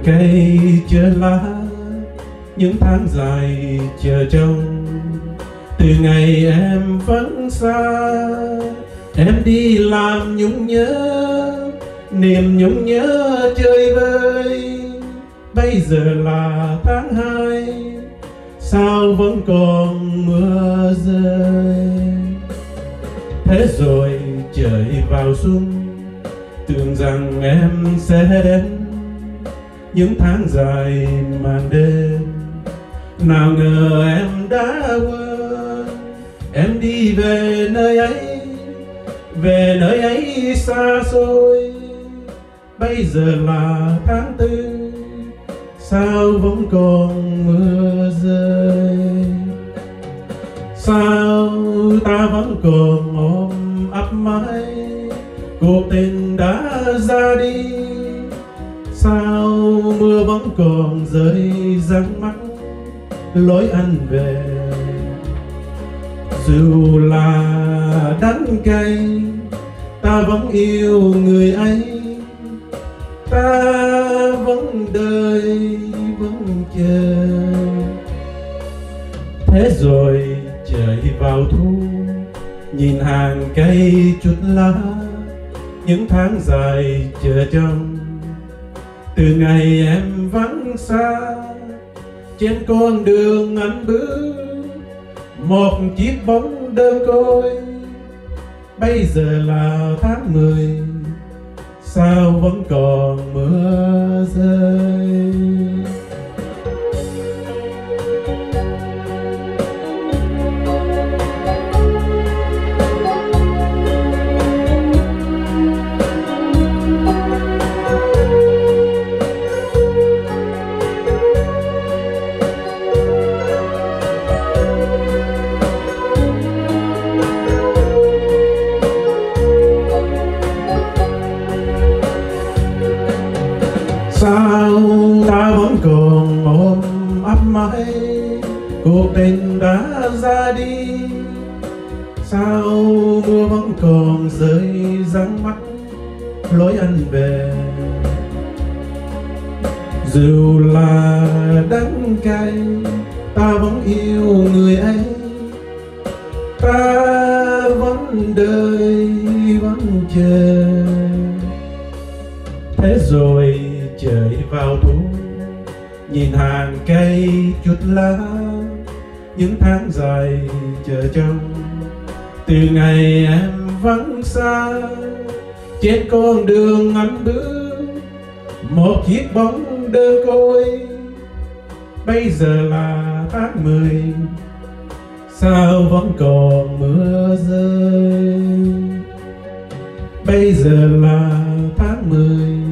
cây chờ lá, những tháng dài chờ trông. Từ ngày em vắng xa, em đi làm nhung nhớ, niềm nhung nhớ chơi vơi. Bây giờ là tháng 2, sao vẫn còn mưa rơi. Thế rồi trời vào xuân, tưởng rằng em sẽ đến những tháng dài màn đêm. Nào ngờ em đã quên, em đi về nơi ấy, về nơi ấy xa xôi. Bây giờ là tháng 4, sao vẫn còn mưa rơi. Sao ta vẫn còn ôm ấp mãi cuộc tình đã ra đi. Sao mưa vẫn còn rơi răng mắt lối anh về. Dù là đắng cay, ta vẫn yêu người ấy. Ta vẫn đợi, vẫn chờ. Thế rồi trời vào thu, nhìn hàng cây chút lá, những tháng dài chờ trông. Từ ngày em vắng xa, trên con đường anh bước, một chiếc bóng đơn côi. Bây giờ là tháng 10, sao vẫn còn mưa rơi. Sao ta vẫn còn ôm ấp mãi cuộc tình đã ra đi. Sao mưa vẫn còn rơi răng mắt lối anh về. Dù là đắng cay, ta vẫn yêu người ấy. Ta vẫn đợi, vẫn chờ. Thế rồi trời vào thu, nhìn hàng cây chút lá, những tháng dài chờ trông. Từ ngày em vắng xa, trên con đường anh bước, một chiếc bóng đơn côi. Bây giờ là tháng 10, sao vẫn còn mưa rơi. Bây giờ là tháng 10,